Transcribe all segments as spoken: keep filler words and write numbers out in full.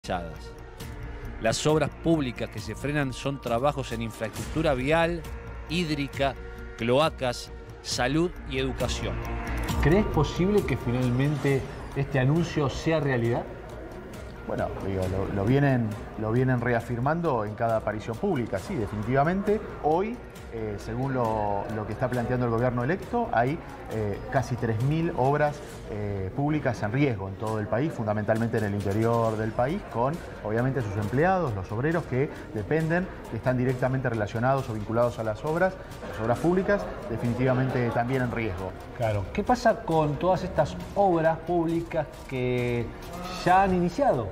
Las obras públicas que se frenan son trabajos en infraestructura vial, hídrica, cloacas, salud y educación. ¿Crees posible que finalmente este anuncio sea realidad? Bueno, digo, lo, lo, vienen, lo vienen reafirmando en cada aparición pública, sí, definitivamente. Hoy, eh, según lo, lo que está planteando el gobierno electo, hay eh, casi tres mil obras eh, públicas en riesgo en todo el país, fundamentalmente en el interior del país, con obviamente sus empleados, los obreros que dependen, que están directamente relacionados o vinculados a las obras, las obras públicas, definitivamente también en riesgo. Claro. ¿Qué pasa con todas estas obras públicas que ya han iniciado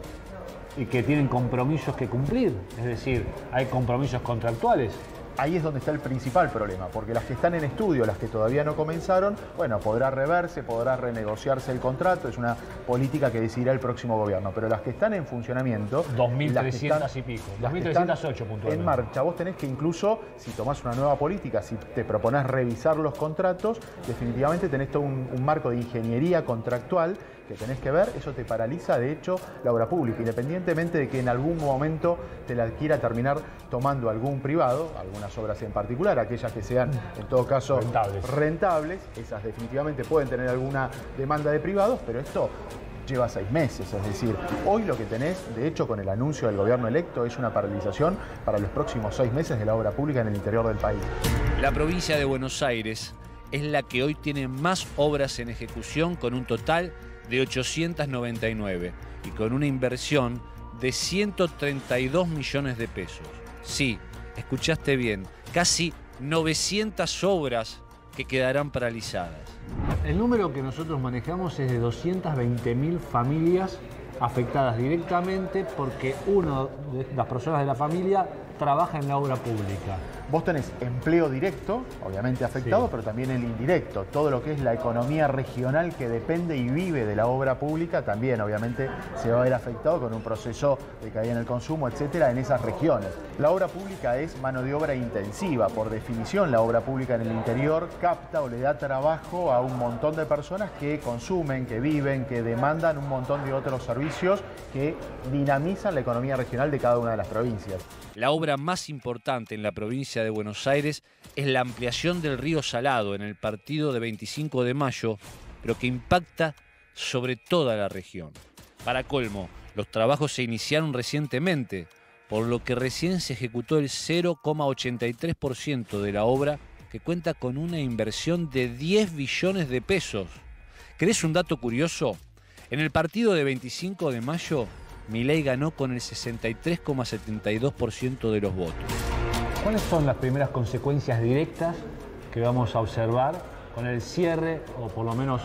y que tienen compromisos que cumplir? Es decir, hay compromisos contractuales. Ahí es donde está el principal problema, porque las que están en estudio, las que todavía no comenzaron, bueno, podrá reverse, podrá renegociarse el contrato, es una política que decidirá el próximo gobierno, pero las que están en funcionamiento... dos mil trescientas y pico, dos mil trescientas ocho puntualmente. En marcha, vos tenés que incluso, si tomás una nueva política, si te proponés revisar los contratos, definitivamente tenés todo un, un marco de ingeniería contractual que tenés que ver, eso te paraliza, de hecho, la obra pública, independientemente de que en algún momento te la quiera terminar tomando algún privado, algunas obras en particular, aquellas que sean, en todo caso, rentables, rentables esas definitivamente pueden tener alguna demanda de privados, pero esto lleva seis meses, es decir, hoy lo que tenés, de hecho, con el anuncio del gobierno electo, es una paralización para los próximos seis meses de la obra pública en el interior del país. La provincia de Buenos Aires es la que hoy tiene más obras en ejecución, con un total de ochocientas noventa y nueve y con una inversión de ciento treinta y dos millones de pesos. Sí, escuchaste bien, casi novecientas obras que quedarán paralizadas. El número que nosotros manejamos es de doscientas veinte mil familias afectadas directamente porque una de las personas de la familia trabaja en la obra pública. Vos tenés empleo directo, obviamente afectado, sí, pero también el indirecto. Todo lo que es la economía regional que depende y vive de la obra pública también, obviamente, se va a ver afectado con un proceso de caída en el consumo, etcétera, en esas regiones. La obra pública es mano de obra intensiva. Por definición, la obra pública en el interior capta o le da trabajo a un montón de personas que consumen, que viven, que demandan un montón de otros servicios que dinamizan la economía regional de cada una de las provincias. La obra más importante en la provincia de Buenos Aires es la ampliación del río Salado en el partido de veinticinco de mayo, pero que impacta sobre toda la región. Para colmo, los trabajos se iniciaron recientemente, por lo que recién se ejecutó el cero coma ochenta y tres por ciento de la obra, que cuenta con una inversión de diez billones de pesos. ¿Querés un dato curioso? En el partido de veinticinco de mayo, Milei ganó con el sesenta y tres coma setenta y dos por ciento de los votos. ¿Cuáles son las primeras consecuencias directas que vamos a observar con el cierre o por lo menos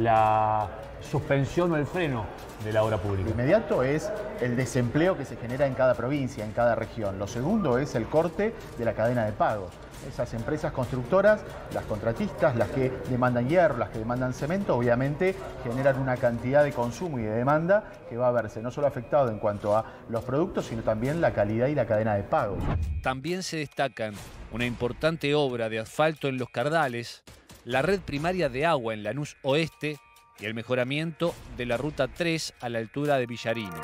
la suspensión o el freno de la obra pública? Lo inmediato es el desempleo que se genera en cada provincia, en cada región. Lo segundo es el corte de la cadena de pagos. Esas empresas constructoras, las contratistas, las que demandan hierro, las que demandan cemento, obviamente generan una cantidad de consumo y de demanda que va a verse no solo afectado en cuanto a los productos, sino también la calidad y la cadena de pagos. También se destacan una importante obra de asfalto en Los Cardales, la red primaria de agua en Lanús Oeste y el mejoramiento de la Ruta tres a la altura de Villarino.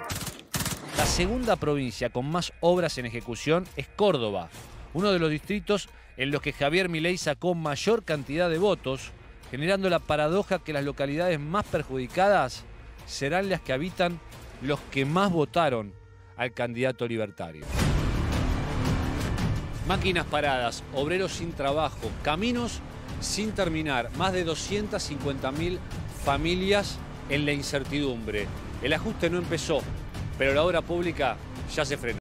La segunda provincia con más obras en ejecución es Córdoba, uno de los distritos en los que Javier Milei sacó mayor cantidad de votos, generando la paradoja que las localidades más perjudicadas serán las que habitan los que más votaron al candidato libertario. Máquinas paradas, obreros sin trabajo, caminos sin terminar, más de doscientas cincuenta mil familias en la incertidumbre. El ajuste no empezó, pero la obra pública ya se frenó.